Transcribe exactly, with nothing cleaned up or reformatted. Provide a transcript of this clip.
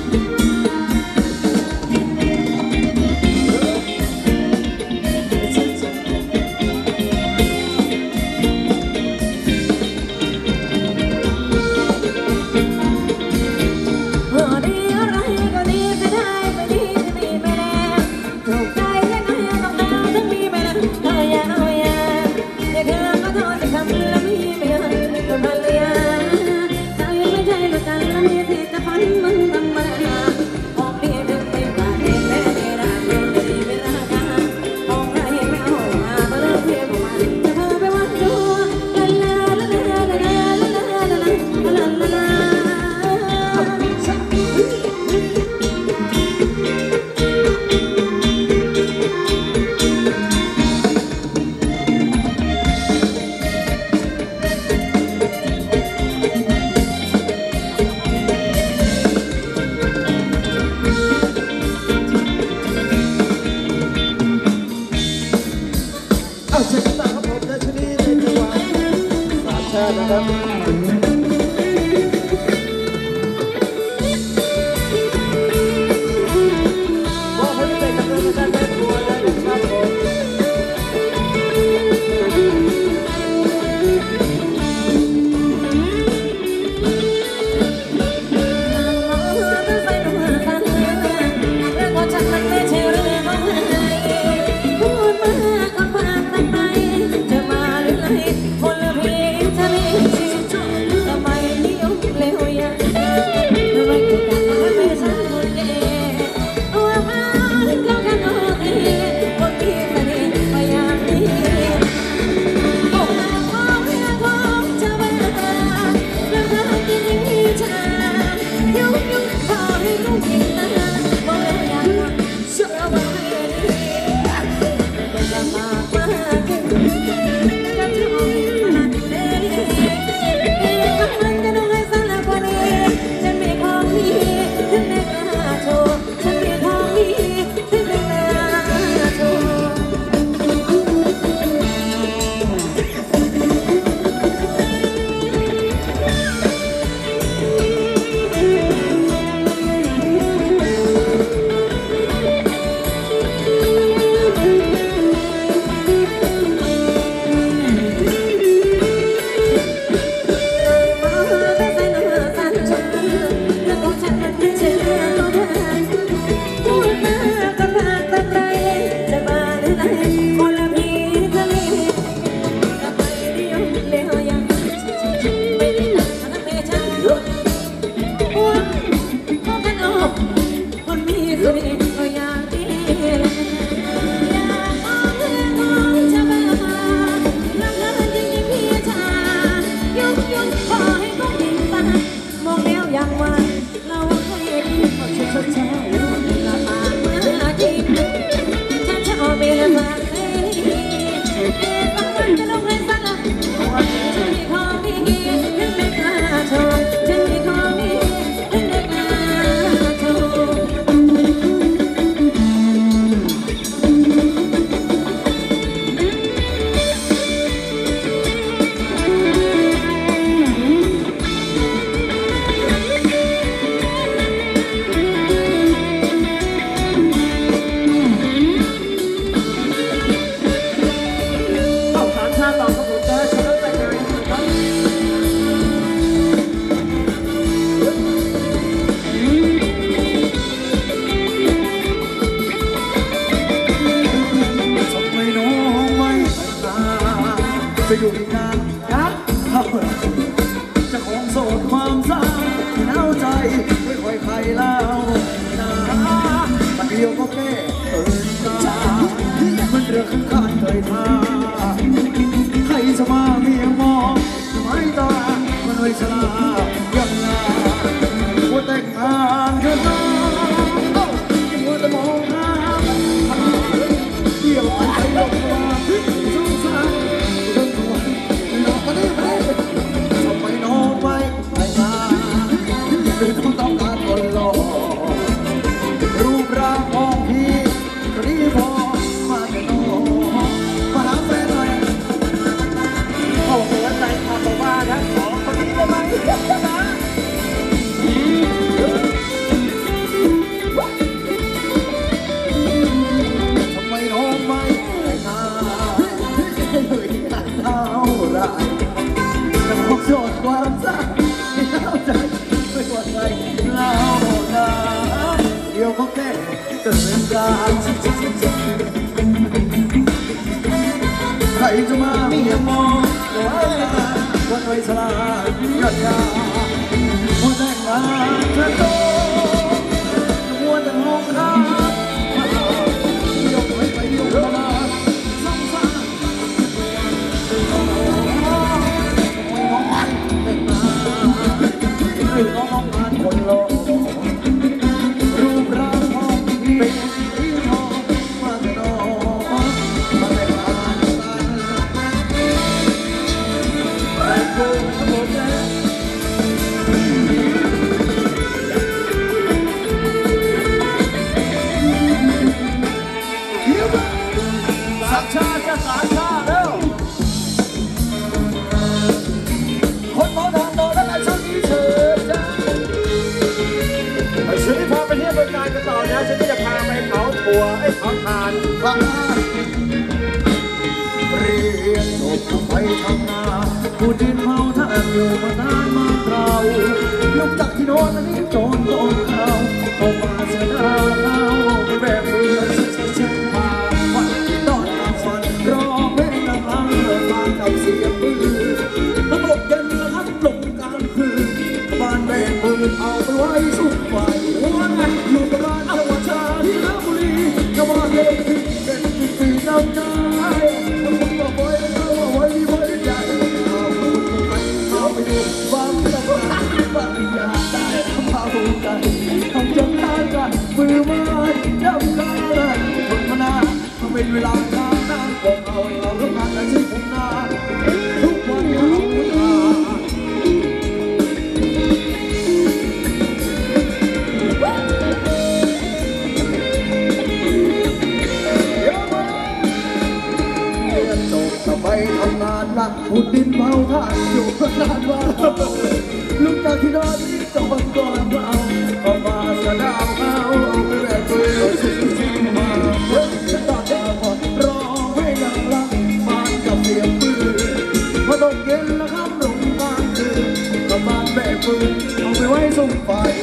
จะอยู่อีกนานนะจะของโสดความเศร้าที่หนาวใจไม่ค่อยใครเล่านะมันเดียวก็แก้เอิญตามันเรือขึ้นคานเคยท่าใครจะมาเมียมองไม่ตามันไว้ชลายังลาว่าแต่งงานเธอหน้าว่าแต่มองหน้าเดี่ยวไปหลบมาสงสารทำไมน้องไม่ไปมาหรือต้องต้องการคนหล่อรูปร่างของพี่ก็ดีพอมาแต่น้องมาหาแฟนหน่อยเอาหัวใจมาบอกว่าทั้งสองคนนี้ได้ไหมนะดียวก็แก้เกิดการใครจะมาเมียมองวันไว้สลายยอดยาหัวแต่งงานเธอโตหัวแต่งห้องค้ายกไว้ไปยกมาสองสามน้องมันแต่งงานหรือน้องงานคนโลรูปร่างห้องเป็นที่ทองมาแต่น้องมาแต่งงานแต่กูทั้งหมดแล้วสักชาจะสามชาแล้วคนมองทางโตแล้วชุดนี้เชิญจ้าชุดที่พาไปเที่ยวบริการกันต่อนะชุดที่จะพาไปเผาถั่วไอ้เผาถ่านฟังเรียนจบไปทำงานผู้ดินเผาถ่านอยู่มานานมาเราลุกจากที่โน่นนี่โจรโดนเขาออกมาเสียดาวเขาแบบเรือเชื่อๆมาวันนอนกลางวันรอเพลงดังลังเลิกมากับเสียงปืนทั้งหมดเย็นนะครับหลงกลางคืนบ้านแม่ปืนเอาไปไว้สุดไฟอยู่กับบ้านจังหวัดชาที่ลพบุรีจังหวัดเล็กที่เป็นปีน้ำใจทั้งหมดก็ไว้แล้วไว้ไว้ใจเอาไปดูบ้านตะวันบ้านอยากได้ทำเอาใจทำจนตายกันมือไม้จับกันทนมานานทำเป็นเวลานานนานบอกเอาเราเรื่องงานแต่ที่ผมนานทุกวันเอาคุณอาไปทำงานหนักขุดดินเผาถ่านอยู่นานว่าลูกจากที่นอนนี้จะบังก่อนเราก็มาสะดาวเอาไปแบกปืนมาเฮ้ยฉันตอนเด็กก่อนรอให้ยังรักบ้านกับเสียงปืนพอตกเย็นแล้วครับลงกลางคืนกับบ้านแบกปืนเอาไปไว้ส่งไฟ